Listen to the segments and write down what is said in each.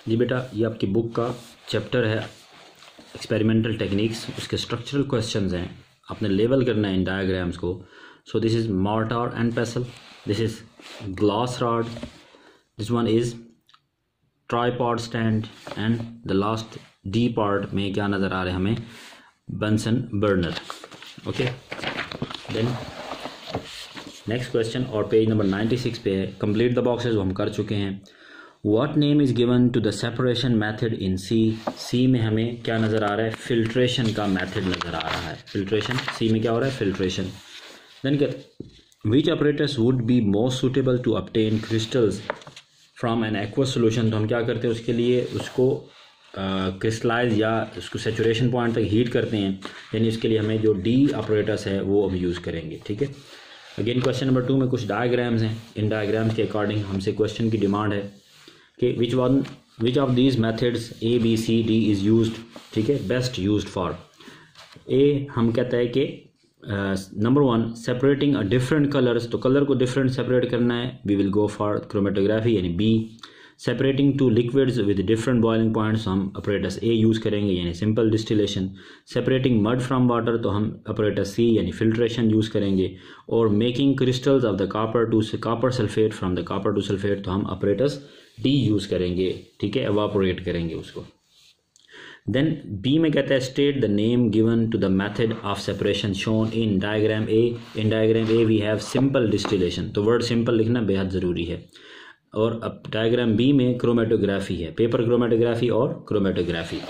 जी बेटा, ये आपकी बुक का चैप्टर है एक्सपेरिमेंटल टेक्निक्स, उसके स्ट्रक्चरल क्वेश्चंस हैं, आपने लेवल करना है इन डायग्राम्स को. So this is mortar and pestle, this is glass rod, this one is tripod stand and the last D part में क्या नज़र आ रहा है हमें, Bunsen burner. Okay, then next question और पेज नंबर 96 पे है. कंप्लीट द बॉक्सेस वो हम कर चुके हैं. What name is given to the separation method in C? C में हमें क्या नज़र आ रहा है, फिल्ट्रेशन का मेथड नज़र आ रहा है. फिल्ट्रेशन C में क्या हो रहा है, filtration. Then which apparatus would be most suitable to obtain crystals from an aqueous solution? तो हम क्या करते हैं उसके लिए, उसको क्रिस्टलाइज या उसको सेचुरेशन पॉइंट तक हीट करते हैं, यानी उसके लिए हमें जो D apparatus है वो अब यूज़ करेंगे. ठीक है. अगेन क्वेश्चन नंबर 2 में कुछ डायग्राम्स हैं. इन डायग्राम्स के अकॉर्डिंग हमसे क्वेश्चन की डिमांड है कि which of these methods A B C D is used. ठीक है, बेस्ट यूज्ड फॉर. ए हम कहता है कि number 1 separating a different colours, तो कलर को डिफरेंट सेपरेट करना है, we will go for chromatography यानी B. Separating two liquids with different boiling points, हम अपरेटस A यूज़ करेंगे यानी simple distillation. Separating mud from water, तो हम अपरेटस C यानी फिल्ट्रेशन यूज़ करेंगे. और making crystals of the copper sulphate from the copper two sulphate, तो हम अपरेटस D यूज़ करेंगे. ठीक है, एवापोरेट करेंगे उसको. देन B में कहता है state the name given to the method of separation shown in diagram A. In diagram A we have simple distillation, तो वर्ड सिंपल लिखना बेहद ज़रूरी है. और अब डायग्राम B में क्रोमेटोग्राफी है, पेपर क्रोमेटोग्राफी और chromatography.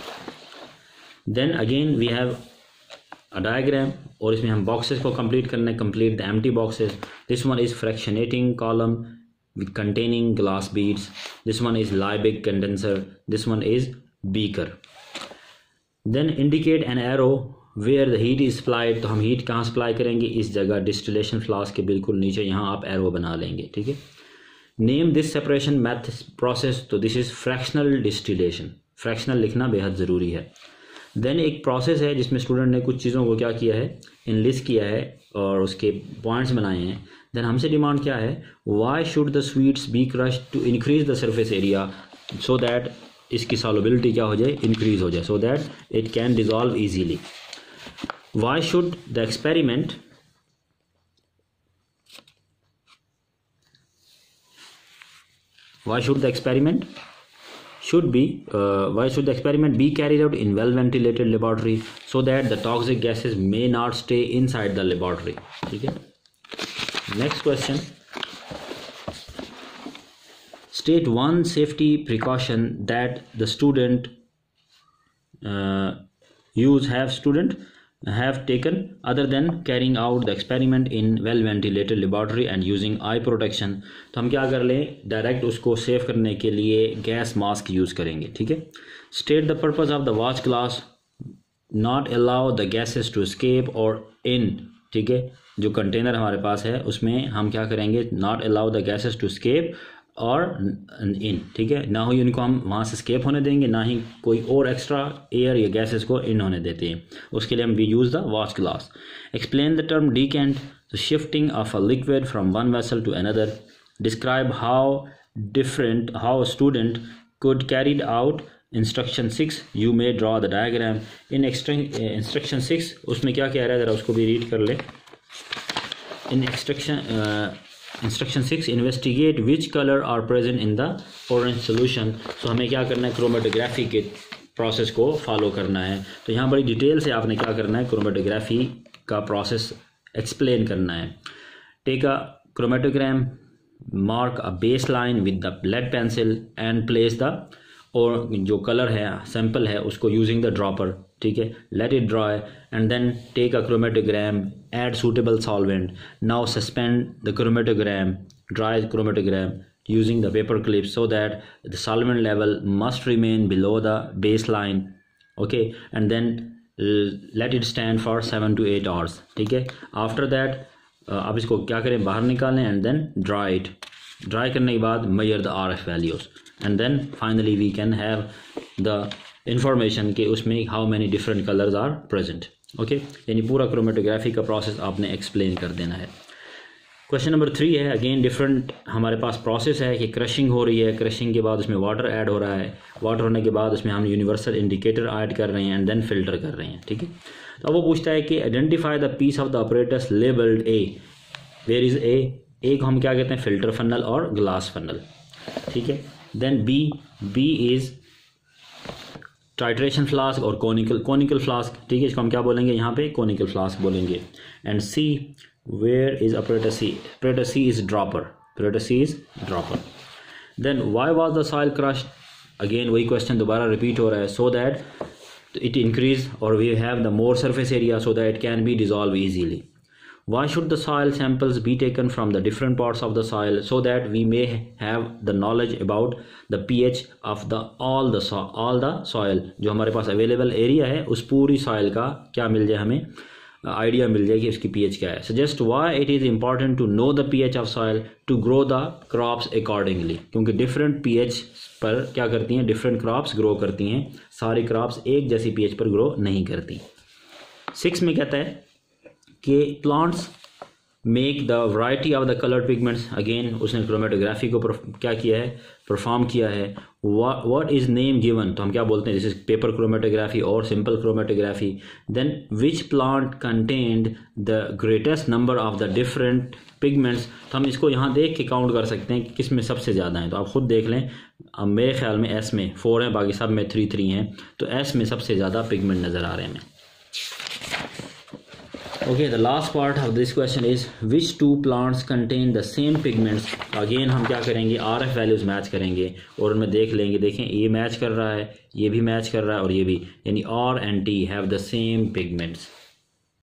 Then again we have a diagram और इसमें हम बॉक्सेस को कंप्लीट करना है. Complete the empty boxes. This one is fractionating column with containing glass beads. This one is Liebig condenser. This one is beaker. Then indicate an arrow where the heat is supplied. तो हम heat कहाँ supply करेंगे, इस जगह distillation flask के बिल्कुल नीचे, यहाँ आप एरो बना लेंगे. ठीक है. Name this separation method process, तो this is fractional distillation. Fractional लिखना बेहद ज़रूरी है. देन एक प्रोसेस है जिसमें स्टूडेंट ने कुछ चीज़ों को क्या किया है, इनलिस्ट किया है और उसके पॉइंट्स बनाए हैं. देन हमसे डिमांड क्या है, why should the sweets be crushed to increase the surface area so that इसकी सॉल्युबिलिटी क्या हो जाए, इंक्रीज हो जाए, so that it can dissolve easily. Why should the experiment why should the experiment be carried out in well ventilated laboratory so that the toxic gases may not stay inside the laboratory. ठीक है. Next question. State one safety precaution that the student have taken other than carrying out the experiment in well ventilated laboratory and using eye protection. तो हम क्या कर लें, direct उसको save करने के लिए गैस मास्क यूज़ करेंगे. ठीक है. State the purpose of the watch glass, not allow the gases to escape or इन. ठीक है, जो कंटेनर हमारे पास है उसमें हम क्या करेंगे, not allow the gases to escape or इन. ठीक है, ना ही उनको हम वहाँ से स्केप होने देंगे, ना ही कोई और एक्स्ट्रा एयर या गैसेस को इन होने देते हैं. उसके लिए हम we use the watch glass. Explain the term decant, the shifting of a liquid from one vessel to another. Describe how student could carried out instruction 6. You may draw the diagram. In instruction 6 उसमें क्या कह रहा है, ज़रा उसको भी read कर ले. In instruction 6 investigate which colours are present in the orange solution. तो हमें क्या करना है, क्रोमेटोग्राफी के प्रोसेस को फॉलो करना है. तो यहाँ बड़ी डिटेल से आपने क्या करना है, क्रोमेटोग्राफी का प्रोसेस एक्सप्लेन करना है. Take a chromatogram, mark a base line with the lead pencil and place the, और जो कलर है सैंपल है उसको यूजिंग द ड्रॉपर. ठीक है. Let it dry and then take a chromatogram, add suitable solvent. Now suspend the chromatogram, dry chromatogram using the paper clips so that the solvent level must remain below the baseline. Okay, and then let it stand for 7 to 8 hours. ठीक है. After that आप इसको क्या करें, बाहर निकालें and then dry it. Dry करने के बाद measure the RF values and then finally we can have the information कि उसमें how many different colors are present. Okay, यानी पूरा क्रोमेटोग्राफी का प्रोसेस आपने एक्सप्लेन कर देना है. क्वेश्चन नंबर 3 है, अगेन डिफरेंट हमारे पास प्रोसेस है कि क्रशिंग हो रही है, क्रशिंग के बाद उसमें वाटर ऐड हो रहा है, वाटर होने के बाद उसमें हम यूनिवर्सल इंडिकेटर ऐड कर रहे हैं एंड देन फिल्टर कर रहे हैं, ठीक है। तो अब वो पूछता है कि identify the piece of the apparatus labelled A, where is A को हम क्या कहते हैं, फिल्टर फनल और ग्लास फनल, ठीक है। Then B is titration flask और कोनिकल फ्लास्क, ठीक है, इसको हम क्या बोलेंगे यहाँ पे, कोनिकल फ्लास्क बोलेंगे। And C, where is operator C? Operator C is dropper. Operator C is dropper. Then why was the soil crushed? Again वही question दोबारा repeat हो रहा है, so that it increase or we have the more surface area so that it can be dissolved easily. Why should the soil samples be taken from the different parts of the soil so that we may have the knowledge about the pH of all the soil? जो हमारे पास available area है उस पूरी soil का क्या मिल जाए, हमें idea मिल जाए कि उसकी पीएच क्या है। Suggest why it is important to know the pH of soil to grow the crops accordingly, क्योंकि डिफरेंट पीएच पर क्या करती हैं, डिफरेंट क्रॉप्स ग्रो करती हैं, सारी क्रॉप्स एक जैसी पीएच पर ग्रो नहीं करती। 6 में कहता है कि plants make the variety of the coloured pigments, again उसने क्रोमेटोग्राफी को क्या किया है, परफॉर्म किया है। व्हाट इज नेम गिवन, तो हम क्या बोलते हैं, जैसे पेपर क्रोमेटोग्राफी और simple chromatography. Then which plant contained the greatest number of the different pigments, तो हम इसको यहाँ देख के काउंट कर सकते हैं कि किस में सबसे ज़्यादा है, तो आप खुद देख लें। अब मेरे ख्याल में एस में 4 हैं, बाकी सब में 3 हैं, तो एस में सबसे ज़्यादा पिगमेंट नज़र आ रहे हैं हमें। Okay, the last part of this question is which two plants contain the same pigments. Again हम क्या करेंगे, RF वैल्यूज़ मैच करेंगे और उनमें देख लेंगे, देखें ये मैच कर रहा है, ये भी मैच कर रहा है और ये भी, यानी R and T have the same pigments.